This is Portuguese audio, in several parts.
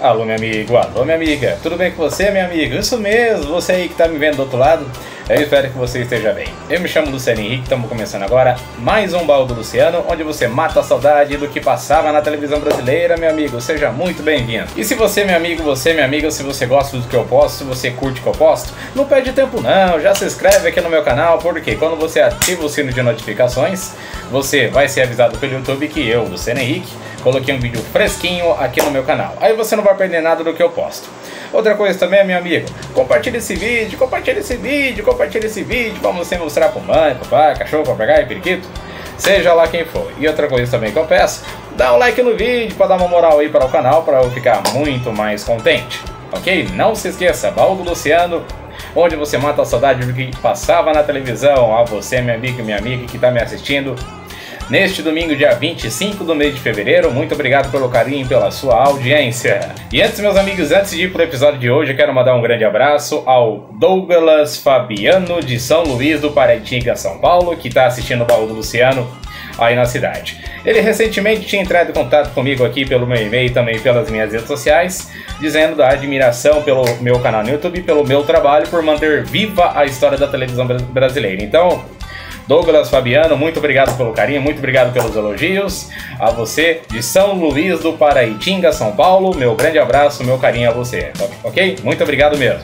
Alô, meu amigo, alô, minha amiga, tudo bem com você, minha amiga? Isso mesmo, você aí que tá me vendo do outro lado, eu espero que você esteja bem. Eu me chamo Luciano Henrique, estamos começando agora mais um Baú do Luciano, onde você mata a saudade do que passava na televisão brasileira, meu amigo, seja muito bem-vindo. E se você, meu amigo, você, minha amiga, se você gosta do que eu posto, se você curte o que eu posto, não perde tempo não, já se inscreve aqui no meu canal, porque quando você ativa o sino de notificações, você vai ser avisado pelo YouTube que eu, Luciano Henrique, coloquei um vídeo fresquinho aqui no meu canal. Aí você não vai perder nada do que eu posto. Outra coisa também, meu amigo, compartilha esse vídeo, compartilha esse vídeo, compartilha esse vídeo pra você mostrar pro mãe, papai, cachorro, papagaio, periquito, seja lá quem for. E outra coisa também que eu peço, dá um like no vídeo pra dar uma moral aí para o canal, pra eu ficar muito mais contente, ok? Não se esqueça, Baú do Luciano, onde você mata a saudade do que passava na televisão. A você, meu amigo e minha amiga que tá me assistindo neste domingo, dia 25 do mês de fevereiro, muito obrigado pelo carinho e pela sua audiência. E antes, meus amigos, antes de ir pro episódio de hoje, eu quero mandar um grande abraço ao Douglas Fabiano, de São Luís do Paraitinga, São Paulo, que está assistindo o Baú do Luciano aí na cidade. Ele recentemente tinha entrado em contato comigo aqui pelo meu e-mail e também pelas minhas redes sociais, dizendo da admiração pelo meu canal no YouTube, pelo meu trabalho, por manter viva a história da televisão brasileira. Então, Douglas Fabiano, muito obrigado pelo carinho, muito obrigado pelos elogios. A você de São Luís do Paraitinga, São Paulo, meu grande abraço, meu carinho a você, ok? Muito obrigado mesmo.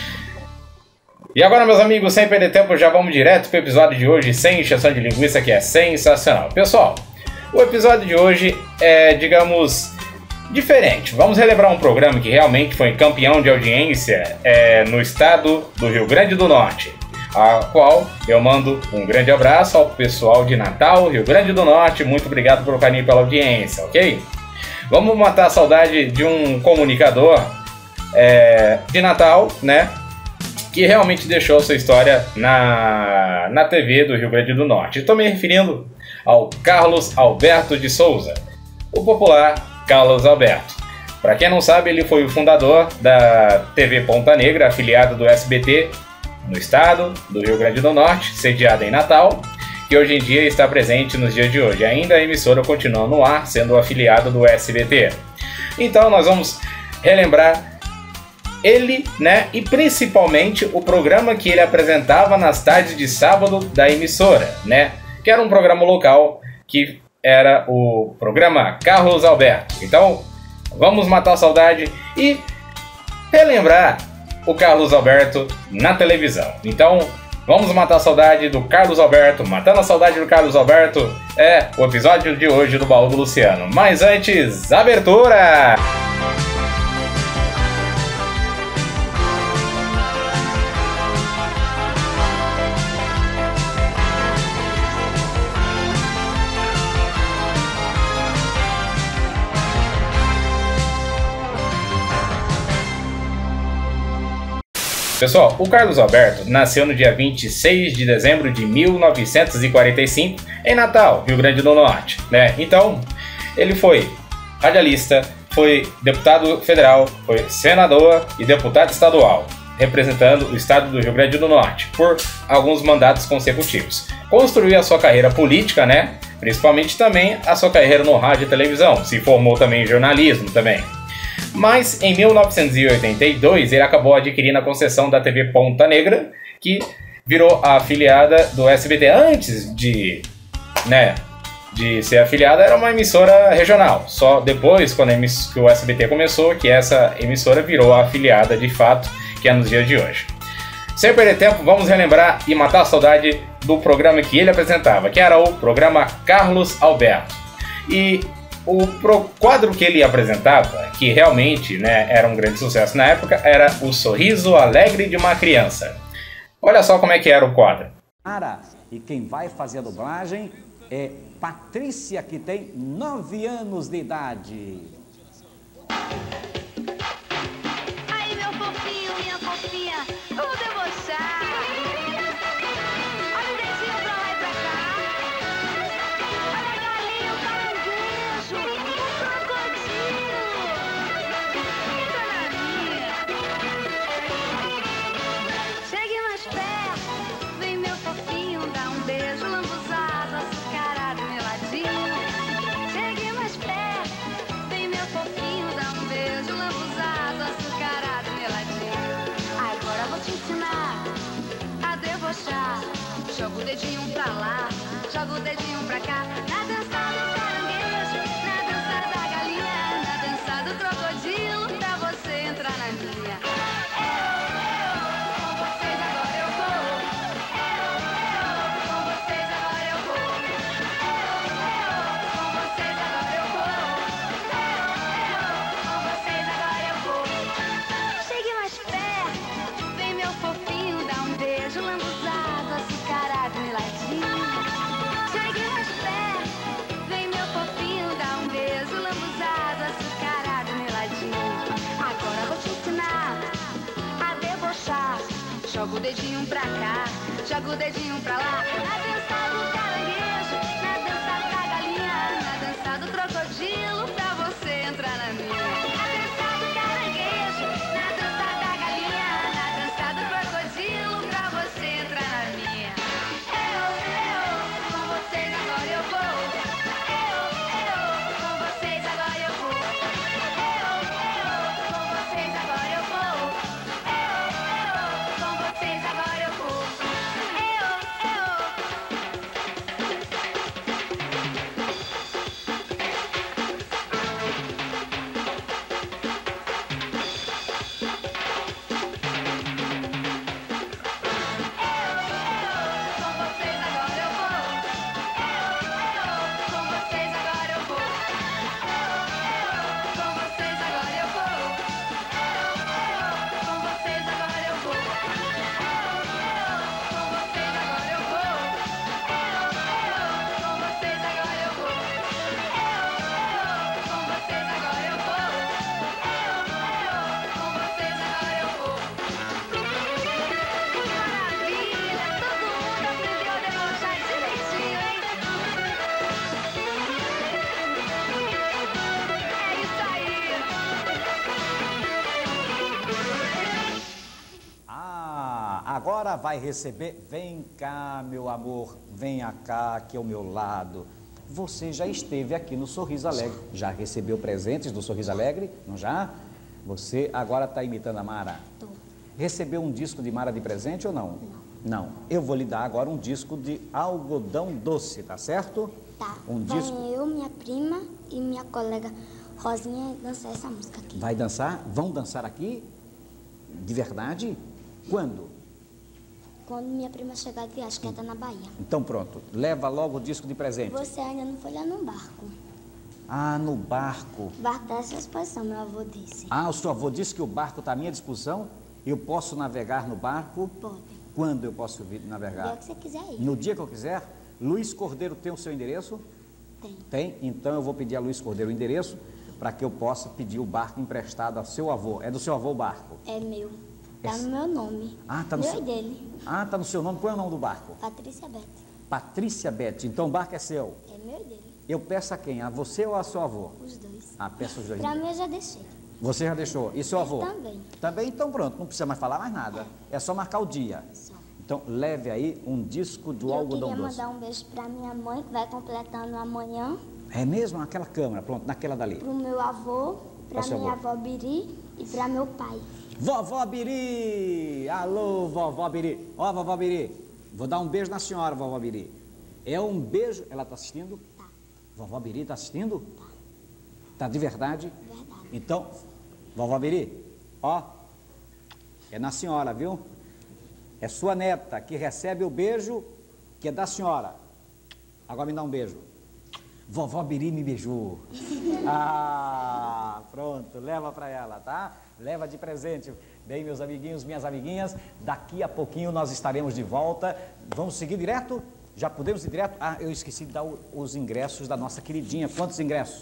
E agora, meus amigos, sem perder tempo, já vamos direto para o episódio de hoje, sem encheção de linguiça, que é sensacional. Pessoal, o episódio de hoje é, digamos, diferente. Vamos relembrar um programa que realmente foi campeão de audiência no estado do Rio Grande do Norte, a qual eu mando um grande abraço ao pessoal de Natal, Rio Grande do Norte. Muito obrigado pelo carinho e pela audiência, ok? Vamos matar a saudade de um comunicador de Natal, né? Que realmente deixou sua história na TV do Rio Grande do Norte. Estou me referindo ao Carlos Alberto de Souza, o popular Carlos Alberto. Para quem não sabe, ele foi o fundador da TV Ponta Negra, afiliada do SBT, no estado do Rio Grande do Norte, sediada em Natal, que hoje em dia está presente nos dias de hoje. Ainda a emissora continua no ar, sendo afiliada do SBT. Então nós vamos relembrar ele, né, e principalmente o programa que ele apresentava nas tardes de sábado da emissora, né, que era um programa local, que era o programa Carlos Alberto. Então vamos matar a saudade e relembrar o Carlos Alberto na televisão. Então, vamos matar a saudade do Carlos Alberto. Matando a saudade do Carlos Alberto é o episódio de hoje do Baú do Luciano. Mas antes, abertura! Pessoal, o Carlos Alberto nasceu no dia 26 de dezembro de 1945 em Natal, Rio Grande do Norte, né? Então, ele foi radialista, foi deputado federal, foi senador e deputado estadual, representando o estado do Rio Grande do Norte por alguns mandatos consecutivos. Construiu a sua carreira política, né? Principalmente também a sua carreira no rádio e televisão, se formou também em jornalismo também. Mas em 1982 ele acabou adquirindo a concessão da TV Ponta Negra, que virou a afiliada do SBT. Antes de ser afiliada, era uma emissora regional. Só depois, quando que o SBT começou, que essa emissora virou a afiliada de fato, que é nos dias de hoje. Sem perder tempo, vamos relembrar e matar a saudade do programa que ele apresentava, que era o programa Carlos Alberto. E o quadro que ele apresentava, que realmente, né, era um grande sucesso na época, era o Sorriso Alegre de uma Criança. Olha só como é que era o quadro. E quem vai fazer a dublagem é Patrícia, que tem 9 anos de idade. Ai, meu fofinho, minha fofinha, vamos debochar. Olha o dentinho pra lá e pra cá. Olha a galinha, o caranguejo, o crocodilo. Fica na minha. Chegue mais perto, vem meu fofinho, dá um beijo lambuzado, açucarado, meladinho. Chegue mais perto, vem meu fofinho, dá um beijo. dedinho pra lá, joga o dedinho pra cá. Na dança do caranguejo, na dança da galinha, na dança do crocodilo, pra você entrar na minha. Com vocês agora eu vou. Com vocês agora eu vou. Com vocês agora eu vou. Com vocês agora eu vou. Chegue mais perto, vem meu fofinho, dá um beijo lambuzado, açucarado, meladinho. Chegue mais perto, vem meu fofinho, dá um beijo lambuzado, açucarado, meladinho. Agora vou te ensinar a debochar. Joga o dedinho pra cá, joga o dedinho pra lá. Na dança do caranguejo, na dança da galinha, na dança do crocodilo, pra você entrar na minha. Na dança do caranguejo, na dança da galinha, na dança do crocodilo, pra você entrar na minha. Com vocês agora eu vou. Com vocês agora eu vou. Com vocês agora eu vou. Com vocês agora eu vou. Com vocês agora eu vou. Com vocês agora eu vou. Com vocês agora eu vou. Com vocês agora eu vou. Com vocês agora eu vou. Com vocês agora eu vou. Com vocês agora eu vou. Com vocês agora eu vou. Que maravilha! Todo mundo aprendeu a debochar direitinho, hein? É isso aí! Ah, agora vai receber. Vem cá, meu amor, venha cá, aqui ao meu lado. Você já esteve aqui no Sorriso Alegre, já recebeu presentes do Sorriso Alegre, não já? Você agora está imitando a Mara? Tô. Recebeu um disco de Mara de presente ou não? Não. Eu vou lhe dar agora um disco de algodão doce, tá certo? Tá. Um Vai disco. eu, minha prima e minha colega Rosinha dançar essa música aqui. Vai dançar? Vão dançar aqui? De verdade? Quando? Quando minha prima chegar de viagem, que ela tá na Bahia. Então pronto, leva logo o disco de presente. Você ainda não foi lá no barco. Ah, no barco. O barco tá à sua disposição, meu avô disse. Ah, o seu avô disse que o barco está à minha disposição? Eu posso navegar no barco? Pode. Quando eu posso vir O dia navegar? que você quiser ir. No dia que eu quiser? Luiz Cordeiro tem o seu endereço? Tem. Tem? Então eu vou pedir a Luiz Cordeiro o endereço para que eu possa pedir o barco emprestado ao seu avô. É do seu avô o barco? É meu. Tá Esse- no meu nome. Ah, tá no meu seu... e dele. Ah, tá no seu nome. Qual é o nome do barco? Patrícia Bete. Patrícia Bete. Então o barco é seu. É meu e dele. Eu peço a quem? A você ou a seu avô? Os dois. Ah, peço os dois. Pra mim eu já deixei. Você já deixou? E seu avô? Também. Também? Então pronto, não precisa mais falar mais nada. É só marcar o dia. Só. Então leve aí um disco do Eu algodão queria doce. mandar um beijo pra minha mãe, que vai completando amanhã. É mesmo? Aquela câmera, pronto, naquela dali. Pro meu avô, pra seu minha avô. avó Biri e pra meu pai. Vovó Biri! Alô, vovó Biri. Ó, vovó Biri, vou dar um beijo na senhora, vovó Biri. É um beijo... Ela tá assistindo? Tá. Vovó Biri tá assistindo? Tá de verdade? Verdade. Então, vovó Biri, ó, é na senhora, viu? É sua neta que recebe o beijo que é da senhora. Agora me dá um beijo. Vovó Biri me beijou. Ah, pronto, leva para ela, tá? Leva de presente. Bem, meus amiguinhos, minhas amiguinhas, daqui a pouquinho nós estaremos de volta. Vamos seguir direto? Já podemos ir direto? Ah, eu esqueci de dar os ingressos da nossa queridinha. Quantos ingressos?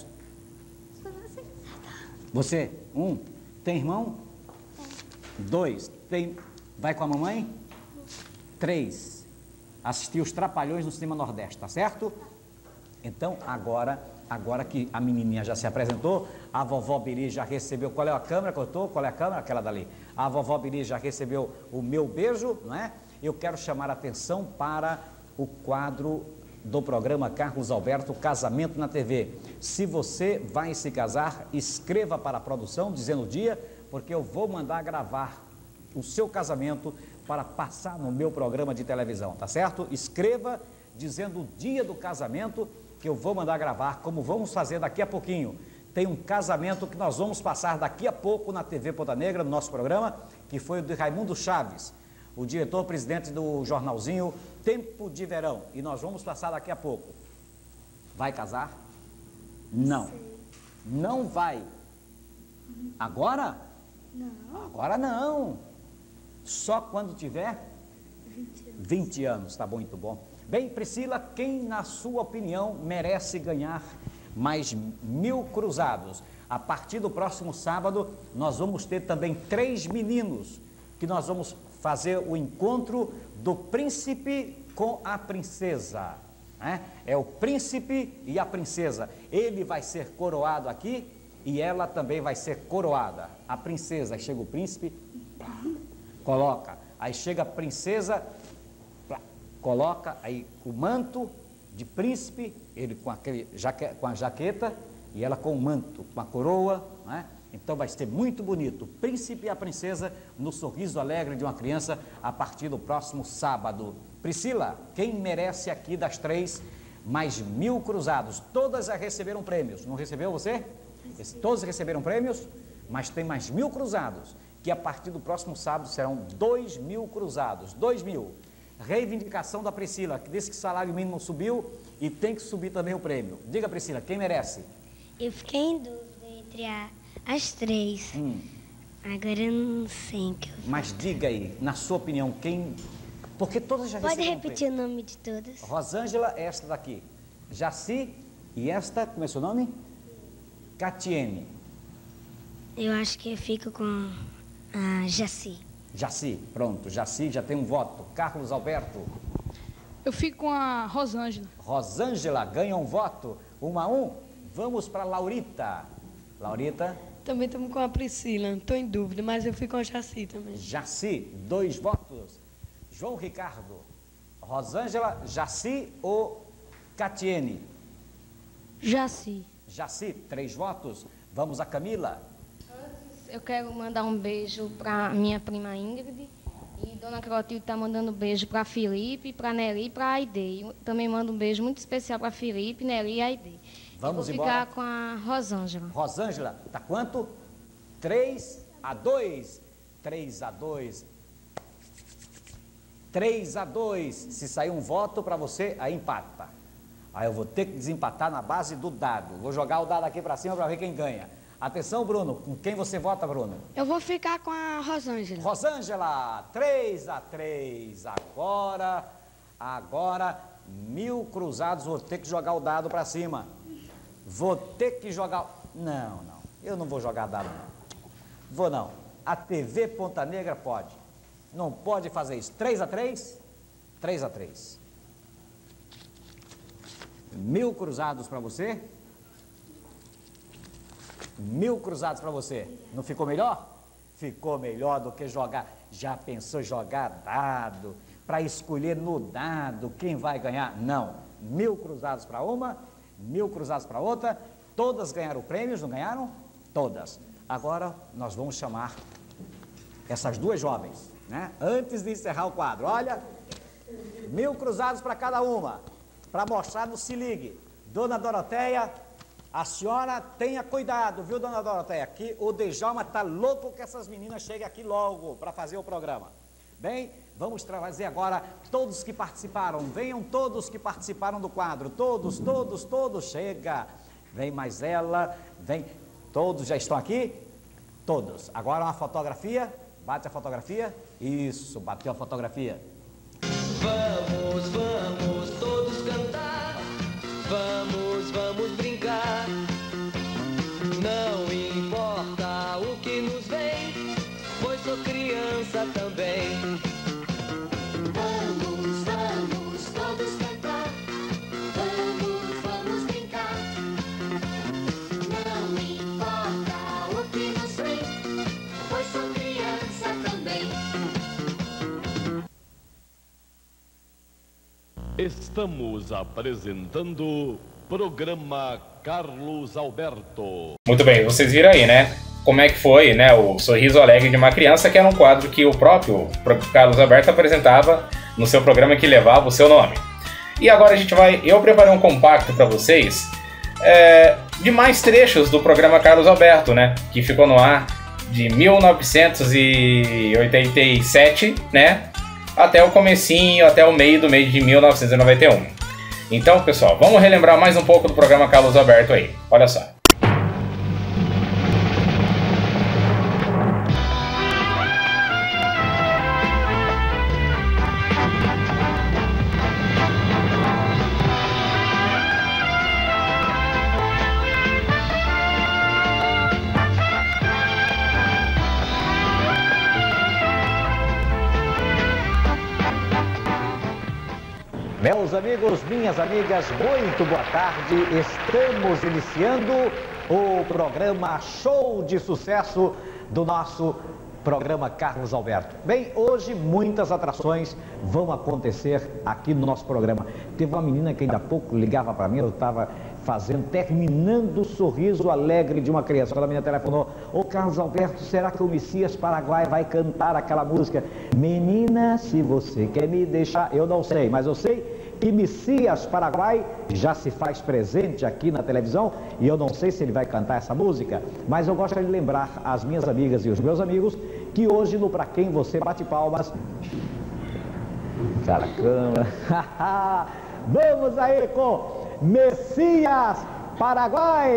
Você? Um. Tem irmão? Dois. Tem... Vai com a mamãe? Três. Assistir os Trapalhões no Cinema Nordeste, tá certo? Então, agora que a menininha já se apresentou, a vovó Biri já recebeu... Qual é a câmera que eu tô? Qual é a câmera? Aquela dali. A vovó Biri já recebeu o meu beijo, não é? Eu quero chamar a atenção para o quadro do programa Carlos Alberto, Casamento na TV. Se você vai se casar, escreva para a produção dizendo o dia, porque eu vou mandar gravar o seu casamento para passar no meu programa de televisão, tá certo? Escreva dizendo o dia do casamento que eu vou mandar gravar, como vamos fazer daqui a pouquinho. Tem um casamento que nós vamos passar daqui a pouco na TV Ponta Negra, no nosso programa, que foi o de Raimundo Chaves, o diretor-presidente do jornalzinho Tempo de Verão. E nós vamos passar daqui a pouco. Vai casar? Não. Não vai. Agora? Não. Agora não. Só quando tiver 20 anos. Tá bom, muito bom. Bem, Priscila, quem na sua opinião merece ganhar mais 1000 cruzados? A partir do próximo sábado, nós vamos ter também 3 meninos, que nós vamos fazer o encontro do príncipe com a princesa. Né? É o príncipe e a princesa. Ele vai ser coroado aqui e ela também vai ser coroada. A princesa, aí chega o príncipe, coloca. Aí chega a princesa, coloca aí o manto de príncipe, ele com a jaqueta e ela com o manto, com a coroa, né? Então vai ser muito bonito, o príncipe e a princesa no sorriso alegre de uma criança a partir do próximo sábado. Priscila, quem merece aqui das 3 mais 1000 cruzados? Todas já receberam prêmios, não recebeu você? Todos receberam prêmios, mas tem mais 1000 cruzados, que a partir do próximo sábado serão 2000 cruzados, 2000. Reivindicação da Priscila, que disse que o salário mínimo subiu e tem que subir também o prêmio. Diga, Priscila, quem merece? Eu fiquei em dúvida entre as 3. Agora eu não sei o que eu vou. Mas diga aí, na sua opinião, quem... Porque todas já Pode receberam repetir o nome de todas? Rosângela, esta daqui. Jaci e esta, como é seu nome? Catiene. Eu acho que eu fico com a Jaci. Jaci, pronto. Jaci já tem um voto. Carlos Alberto. Eu fico com a Rosângela. Rosângela ganha um voto. 1 a 1. Vamos para Laurita. Laurita. Também estamos com a Priscila, não estou em dúvida, mas eu fico com a Jaci também. Jaci, 2 votos. João Ricardo. Rosângela, Jaci ou Catiene? Jaci. Jaci, 3 votos. Vamos a Camila. Eu quero mandar um beijo para minha prima Ingrid. E Dona Clotilde está mandando um beijo para Felipe, para Nelly e para Aide. Eu também mando um beijo muito especial para Felipe, Nelly e Aide. Vamos embora. Vou ficar com a Rosângela. Rosângela, tá quanto? 3 a 2. 3 a 2. 3 a 2. Se sair um voto para você, aí empata. Aí eu vou ter que desempatar na base do dado. Vou jogar o dado aqui para cima para ver quem ganha. Atenção, Bruno. Com quem você vota, Bruno? Eu vou ficar com a Rosângela. Rosângela, 3 a 3. Agora, 1000 cruzados. Vou ter que jogar o dado para cima. Vou ter que jogar... Não. Eu não vou jogar dado, não. Vou não. A TV Ponta Negra pode. Não pode fazer isso. 3 a 3? 3 a 3. 1000 cruzados para você. 1000 cruzados para você. Não ficou melhor? Ficou melhor do que jogar. Já pensou jogar dado? Para escolher no dado quem vai ganhar? Não. 1000 cruzados para uma, 1000 cruzados para outra. Todas ganharam prêmios, não ganharam? Todas. Agora nós vamos chamar essas 2 jovens, né? Antes de encerrar o quadro. Olha, 1000 cruzados para cada uma. Para mostrar no Se Ligue. Dona Doroteia, a senhora tenha cuidado, viu, Dona Doroteia? Que o Djalma está louco que essas meninas cheguem aqui logo para fazer o programa. Bem, vamos trazer agora todos que participaram. Venham todos que participaram do quadro. Todos. Chega. Vem mais ela. Vem. Todos já estão aqui? Todos. Agora uma fotografia. Bate a fotografia. Isso, bateu a fotografia. Vamos todos cantar. Vamos brincar. Não importa o que nos vem, pois sou criança também. Vamos todos cantar. Vamos brincar. Não importa o que nos vem, pois sou criança também. Estamos apresentando programa Carlos Alberto. Muito bem, vocês viram aí, né? como é que foi, né, o Sorriso Alegre de uma Criança, que era um quadro que o próprio Carlos Alberto apresentava no seu programa que levava o seu nome. E agora eu preparei um compacto para vocês de mais trechos do programa Carlos Alberto, né, que ficou no ar de 1987, né, até o comecinho, até o meio do mês de 1991. Então, pessoal, vamos relembrar mais um pouco do programa Carlos Alberto aí. Olha só. Meus amigos, minhas amigas, muito boa tarde. Estamos iniciando o programa Show de Sucesso do nosso programa Carlos Alberto. Bem, hoje muitas atrações vão acontecer aqui no nosso programa. Teve uma menina que ainda há pouco ligava para mim, eu estava terminando o Sorriso Alegre de uma Criança. Quando a menina telefonou: ô Carlos Alberto, será que o Messias Paraguai vai cantar aquela música? Menina, se você quer me deixar, eu não sei, mas eu sei que Messias Paraguai já se faz presente aqui na televisão e eu não sei se ele vai cantar essa música, mas eu gostaria de lembrar às minhas amigas e os meus amigos que hoje no Pra Quem Você Bate Palmas, cara, câmera, vamos aí com Messias Paraguai.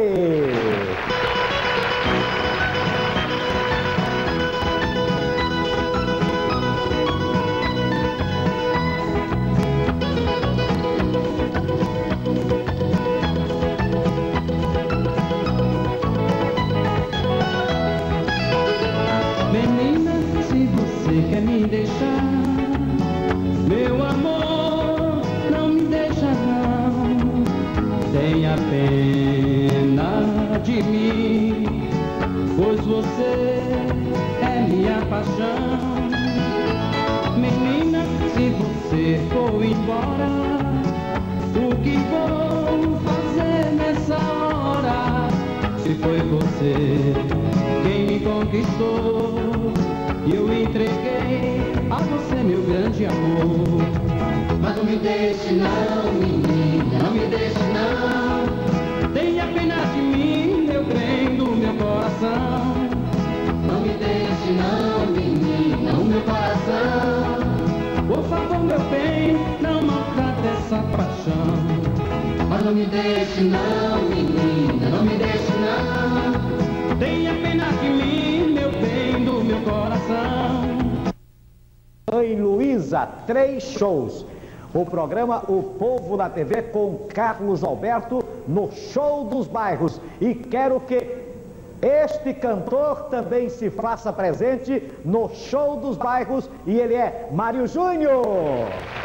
Menina, se você quer me deixar, meu amor, não me deixa não. Tenha pena de mim, pois você é minha paixão. Menina, se você for embora, o que vou fazer nessa hora? Se foi você quem me conquistou, eu entreguei a você meu grande amor. Mas não me deixe não, menina, não me deixe não. Tenha pena de mim, meu bem do meu coração. Não me deixe não, menina, o meu coração. Por favor, meu bem, não maltrate essa paixão. Mas não me deixe não, menina, não me deixe não. Tenha pena de mim, meu bem do meu coração. Mãe Luísa, 3 shows. O programa O Povo na TV com Carlos Alberto no Show dos Bairros. E quero que este cantor também se faça presente no Show dos Bairros. E ele é Mário Júnior.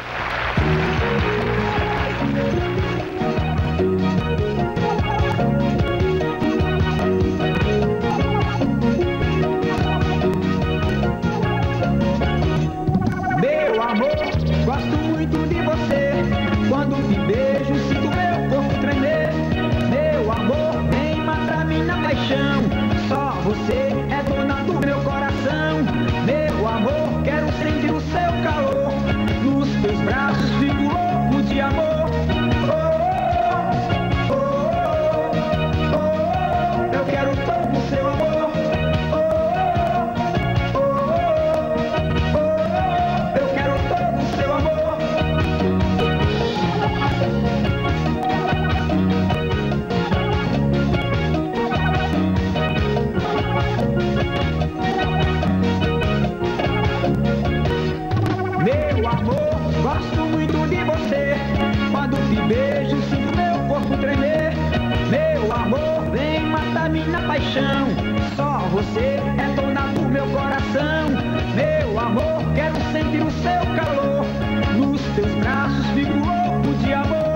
Meu amor, gosto muito de você. Quando te beijo, sinto meu corpo tremer. Meu amor, vem matar minha paixão. Só você é dona do meu coração. Meu amor, quero sentir o seu calor. Nos teus braços fico louco de amor. Oh, oh, oh, oh, eu quero todo o seu amor. Quando te beijo, sinto meu corpo tremer. Meu amor, vem matar minha paixão. Só você é dona do meu coração. Meu amor, quero sentir o seu calor. Nos teus braços fico louco de amor.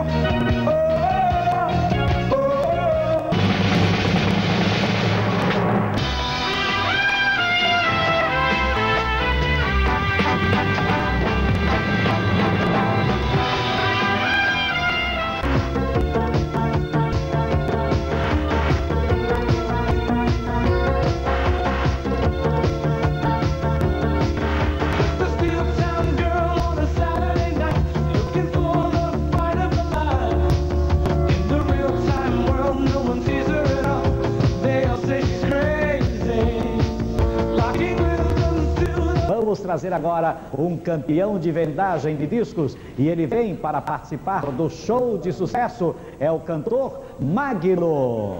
trazer agora um campeão de vendagem de discos e ele vem para participar do show de sucesso. É o cantor Magno.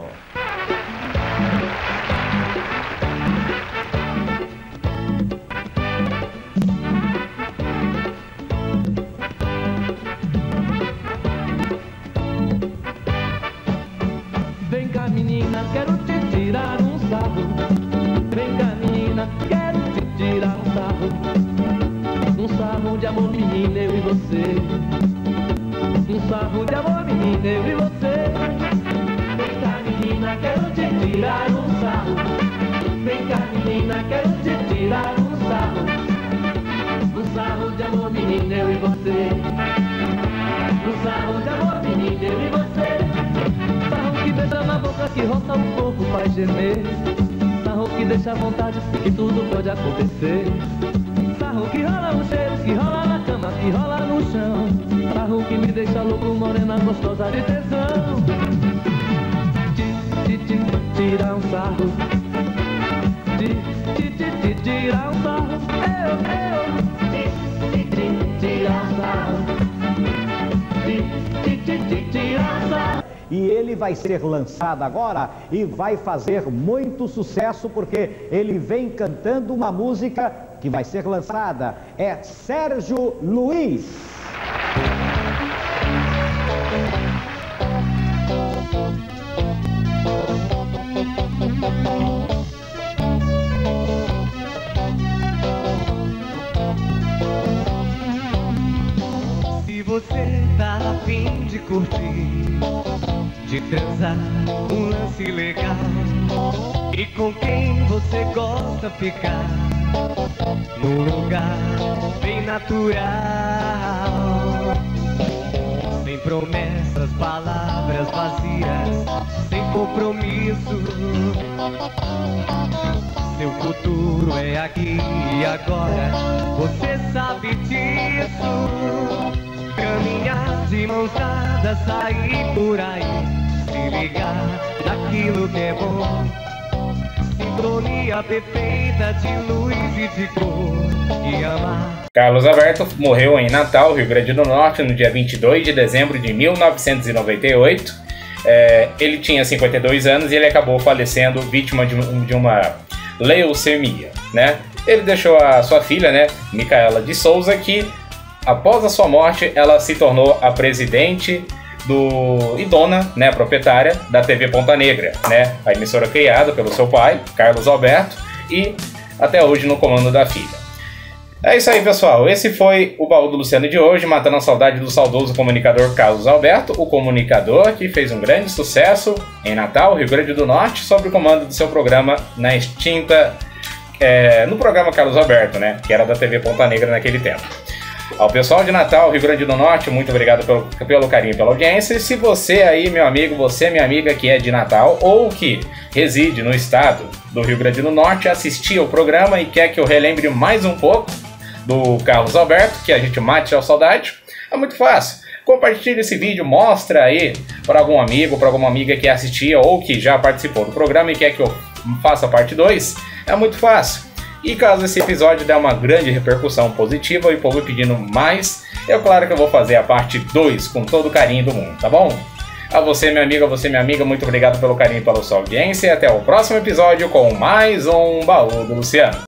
Vem cá, menina, quero te tirar um sarro. Vem cá, menina, quero te tirar um sarro. Um sarro de amor, menina, eu e você. Um sarro de amor, menina, eu e você. Vem cá, menina, quero te tirar um sarro. Vem cá, menina, quero te tirar um sarro. Um sarro de amor, menina, eu e você. Um sarro de amor, menina, eu e você. Sarro que beija na boca, que roça o corpo, faz gemer. Sarro que deixa à vontade, que tudo pode acontecer. Sarro que rola no cheiro, que rola na cama, que rola no chão. Sarro que me deixa louco, morena gostosa de tesão. Tira um sarro. Tira um sarro. Tira um sarro. E ele vai ser lançado agora e vai fazer muito sucesso porque ele vem cantando uma música que vai ser lançada. É Sérgio Luiz. Se você tá a fim de curtir, de transar um lance legal e com quem você gosta ficar num lugar bem natural, sem promessas, palavras vazias, sem compromisso. Seu futuro é aqui e agora, você sabe disso. Caminhar de mãos dadas, sair por aí, se ligar daquilo que é bom. Sintonia perfeita de luz e de cor, e amar. Carlos Alberto morreu em Natal, Rio Grande do Norte, no dia 22 de dezembro de 1998. Ele tinha 52 anos e ele acabou falecendo vítima de uma leucemia, né? Ele deixou a sua filha, né, Micaela de Souza, que após a sua morte, ela se tornou a presidente e dona, né, proprietária da TV Ponta Negra, né, a emissora criada pelo seu pai, Carlos Alberto, e até hoje no comando da filha. É isso aí, pessoal. Esse foi o Baú do Luciano de hoje, matando a saudade do saudoso comunicador Carlos Alberto, o comunicador que fez um grande sucesso em Natal, Rio Grande do Norte, sob o comando do seu programa na extinta... no programa Carlos Alberto, né, que era da TV Ponta Negra naquele tempo. Ao pessoal de Natal, Rio Grande do Norte, muito obrigado pelo carinho e pela audiência. E se você aí, meu amigo, você, minha amiga, que é de Natal ou que reside no estado do Rio Grande do Norte, assistir ao programa e quer que eu relembre mais um pouco do Carlos Alberto, que a gente mate a saudade, é muito fácil. Compartilhe esse vídeo, mostra aí para algum amigo, para alguma amiga que assistia ou que já participou do programa e quer que eu faça a parte 2, é muito fácil. E caso esse episódio der uma grande repercussão positiva e o povo pedindo mais, é claro que eu vou fazer a parte 2 com todo o carinho do mundo, tá bom? A você, minha amiga, muito obrigado pelo carinho e pela sua audiência e até o próximo episódio com mais um Baú do Luciano.